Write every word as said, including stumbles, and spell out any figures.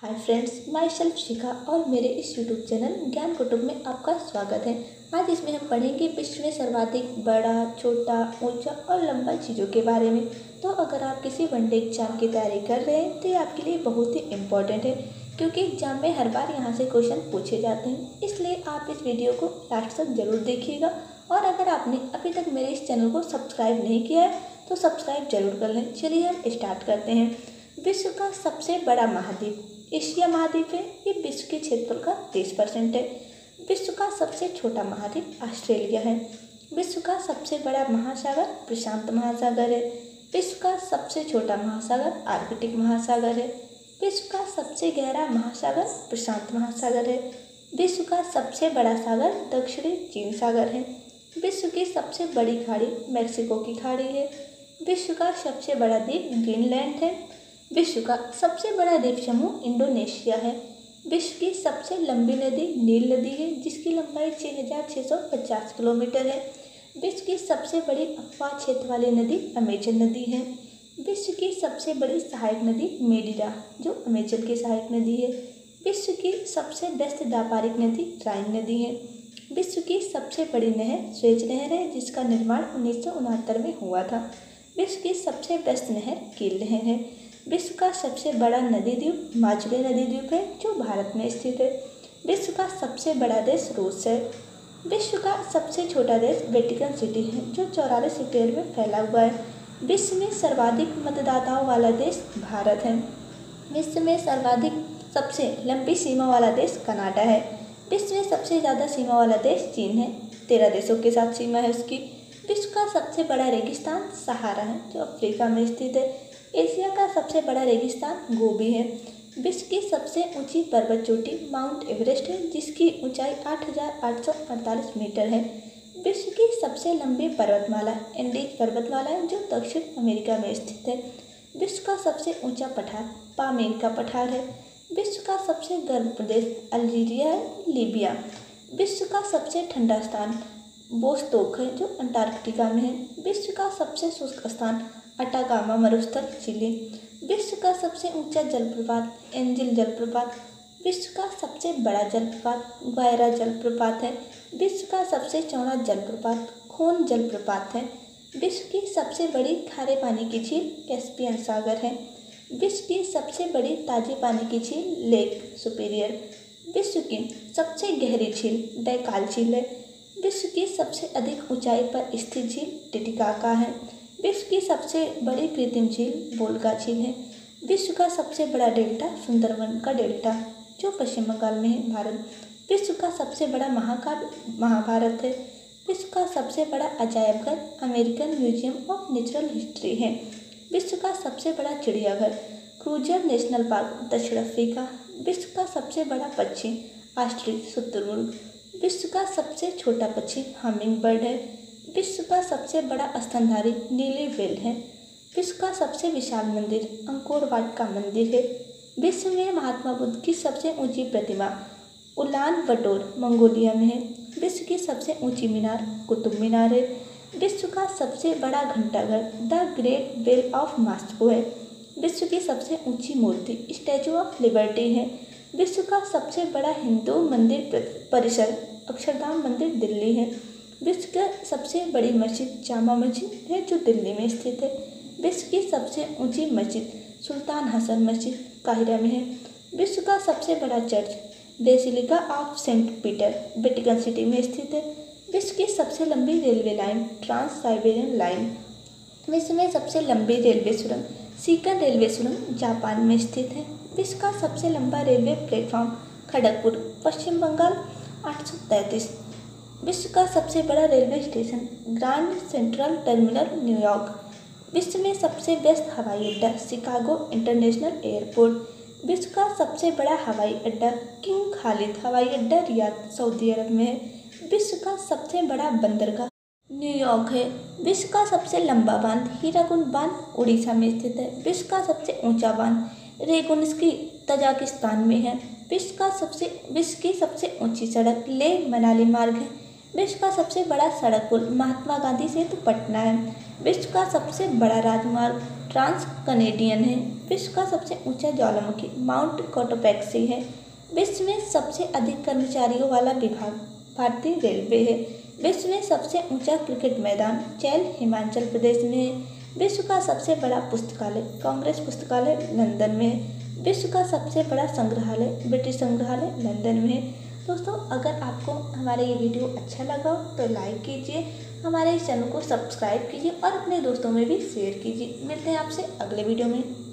Hi friends, my self शिखा और मेरे इस यूट्यूब चैनल ज्ञान कुटुंब में आपका स्वागत है। आज इसमें हम पढ़ेंगे विश्व में सर्वाधिक बड़ा, छोटा, ऊंचा और लंबा चीज़ों के बारे में। तो अगर आप किसी वनडे एग्जाम की तैयारी कर रहे हैं तो ये आपके लिए बहुत ही इम्पोर्टेंट है, क्योंकि एग्जाम में हर बार यहाँ से क्वेश्चन पूछे जाते हैं। इसलिए आप इस वीडियो को लास्ट तक जरूर देखिएगा। और अगर आपने अभी तक मेरे इस चैनल को सब्सक्राइब नहीं किया है तो सब्सक्राइब जरूर कर लें। चलिए हम स्टार्ट करते हैं। विश्व का सबसे बड़ा महाद्वीप एशिया महाद्वीप है। ये विश्व के क्षेत्रफल का तीस परसेंट है। विश्व का सबसे छोटा महाद्वीप ऑस्ट्रेलिया है। विश्व का सबसे बड़ा महासागर प्रशांत महासागर है। विश्व का सबसे छोटा महासागर आर्कटिक महासागर है। विश्व का सबसे गहरा महासागर प्रशांत महासागर है। विश्व का सबसे बड़ा सागर दक्षिणी चीन सागर है। विश्व की सबसे बड़ी खाड़ी मैक्सिको की खाड़ी है। विश्व का सबसे बड़ा द्वीप ग्रीनलैंड है। विश्व का सबसे बड़ा द्वीप समूह इंडोनेशिया है। विश्व की सबसे लंबी नदी नील नदी है, जिसकी लंबाई छः हज़ार छः सौ पचास किलोमीटर है। विश्व की सबसे बड़ी अपवाह क्षेत्र वाली नदी अमेजन नदी है। विश्व की सबसे बड़ी सहायक नदी मेडिरा, जो अमेजन की सहायक नदी है। विश्व की सबसे व्यस्त व्यापारिक नदी राइन नदी है। विश्व की सबसे बड़ी नहर स्वेज नहर है, जिसका निर्माण उन्नीस सौ उनहत्तर में हुआ था। विश्व की सबसे व्यस्त नहर कील नहर है। विश्व का सबसे बड़ा नदी द्वीप माजुली नदी द्वीप है, जो भारत में स्थित है। विश्व का सबसे बड़ा देश रूस है। विश्व का सबसे छोटा देश वेटिकन सिटी है, जो चौरालीस हेक्टेयर में फैला हुआ है। विश्व में सर्वाधिक मतदाताओं वाला देश भारत है। विश्व में सर्वाधिक सबसे लंबी सीमा वाला देश कनाडा है। विश्व में सबसे ज़्यादा सीमा वाला देश चीन है, तेरह देशों के साथ सीमा है उसकी। विश्व का सबसे बड़ा रेगिस्तान सहारा है, जो अफ्रीका में स्थित है। एशिया का सबसे बड़ा रेगिस्तान गोबी है। विश्व की सबसे ऊंची पर्वत चोटी माउंट एवरेस्ट है, जिसकी ऊंचाई आठ हज़ार आठ सौ अड़तालीस मीटर है। विश्व की सबसे लंबी पर्वतमाला एंडीज पर्वतमाला है, जो दक्षिण अमेरिका में स्थित है। विश्व का सबसे ऊंचा पठार पामीर का पठार है। विश्व का सबसे गर्म प्रदेश अल्जीरिया है, लीबिया। विश्व का सबसे ठंडा स्थान बोस्टोक है, जो अंटार्कटिका में है। विश्व का सबसे शुष्क स्थान अटाकामा मरुस्थल चिली। विश्व का सबसे ऊंचा जलप्रपात एंजिल जलप्रपात। विश्व का सबसे बड़ा जलप्रपात ग्वायरा जलप्रपात है। विश्व का सबसे चौड़ा जलप्रपात खोन जलप्रपात है। विश्व की सबसे बड़ी खारे पानी की झील कैस्पियन सागर है। विश्व की सबसे बड़ी ताजे पानी की झील लेक सुपीरियर। विश्व की सबसे गहरी झील बैकाल झील है। विश्व की सबसे अधिक ऊंचाई पर स्थित झील टिटिकाका है। विश्व की सबसे बड़ी कृत्रिम झील वोल्गा झील है। विश्व का सबसे बड़ा डेल्टा सुंदरवन का डेल्टा, जो पश्चिम बंगाल में है, भारत। विश्व का सबसे बड़ा महाकाव्य महाभारत है। विश्व का सबसे बड़ा अजायब घर American Museum of Natural History है। विश्व का सबसे बड़ा चिड़ियाघर क्रूजर नेशनल पार्क दक्षिण अफ्रीका। विश्व का सबसे बड़ा पक्षी ऑस्ट्रिच शुतुरमुर्ग। विश्व का सबसे छोटा पक्षी हमिंग बर्ड है। विश्व का सबसे बड़ा स्तनधारी नीली व्हेल है। विश्व का सबसे विशाल मंदिर अंकोर वाट का मंदिर है। विश्व में महात्मा बुद्ध की सबसे ऊंची प्रतिमा उलान बटोर मंगोलिया में है। विश्व की सबसे ऊंची मीनार कुतुब मीनार है। विश्व का सबसे बड़ा घंटाघर the Great Bell of Moscow है। विश्व की सबसे ऊंची मूर्ति स्टैचू ऑफ लिबर्टी है। विश्व का सबसे बड़ा हिंदू मंदिर परिसर अक्षरधाम मंदिर दिल्ली है। विश्व की सबसे बड़ी मस्जिद जामा मस्जिद है, जो दिल्ली में स्थित है। विश्व की सबसे ऊंची मस्जिद सुल्तान हसन मस्जिद काहिरा में है। विश्व का सबसे बड़ा church Basilica of Saint Peter Vatican City में स्थित है। विश्व की सबसे लंबी railway line trans Siberian line. विश्व में सबसे लंबी रेलवे सुरंग सीकन रेलवे सुरंग जापान में स्थित है। विश्व का सबसे लंबा रेलवे प्लेटफॉर्म खड़गपुर पश्चिम बंगाल आठ सौ तैंतीस। विश्व का सबसे बड़ा railway station Grand Central Terminal New York. विश्व में सबसे व्यस्त हवाई अड्डा शिकागो इंटरनेशनल एयरपोर्ट। विश्व का सबसे बड़ा हवाई अड्डा किंग खालिद हवाई अड्डा रियाद सऊदी अरब में है। विश्व का सबसे बड़ा बंदरगाह न्यूयॉर्क है। विश्व का सबसे लंबा बांध हीराकुंड बांध उड़ीसा में स्थित है। विश्व का सबसे ऊंचा बांध रेगुनस्की तजाकिस्तान में है। विश्व का सबसे विश्व की सबसे ऊंची सड़क लेह मनाली मार्ग है। विश्व का सबसे बड़ा सड़क पुल महात्मा गांधी सेतु पटना है। विश्व का सबसे बड़ा राजमार्ग ट्रांस कनेडियन है। विश्व का सबसे ऊंचा ज्वालामुखी माउंट कोटोपैक्सी है। विश्व में सबसे अधिक कर्मचारियों वाला विभाग भारतीय रेलवे है। विश्व में सबसे ऊंचा क्रिकेट मैदान चैल हिमाचल प्रदेश में है। विश्व का सबसे बड़ा पुस्तकालय कांग्रेस पुस्तकालय लंदन में है। विश्व का सबसे बड़ा संग्रहालय ब्रिटिश संग्रहालय लंदन में है। दोस्तों, अगर आपको हमारा ये वीडियो अच्छा लगा हो तो लाइक कीजिए, हमारे इस चैनल को सब्सक्राइब कीजिए और अपने दोस्तों में भी शेयर कीजिए। मिलते हैं आपसे अगले वीडियो में।